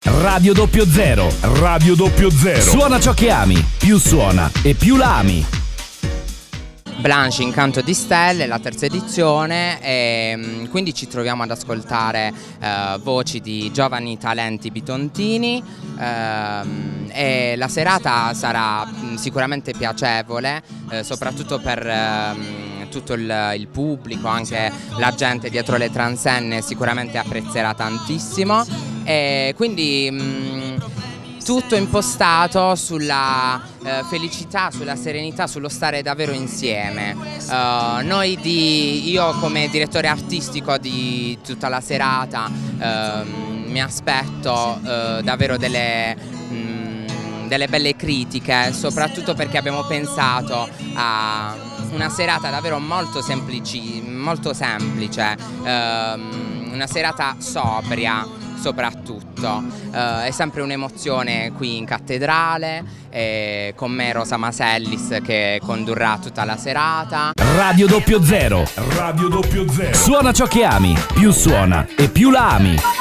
Radio 00. Radio 00. Suona ciò che ami, più suona e più la ami. Blanche Incanto di Stelle, la terza edizione, e quindi ci troviamo ad ascoltare voci di giovani talenti bitontini, e la serata sarà sicuramente piacevole, soprattutto per tutto il pubblico, anche la gente dietro le transenne sicuramente apprezzerà tantissimo, e quindi tutto impostato sulla felicità, sulla serenità, sullo stare davvero insieme. Io come direttore artistico di tutta la serata mi aspetto davvero delle belle critiche, soprattutto perché abbiamo pensato a una serata davvero molto semplice, una serata sobria soprattutto. È sempre un'emozione qui in cattedrale, con me Rosa Masellis che condurrà tutta la serata. Radio 00. Radio 00. Suona ciò che ami, più suona e più la ami.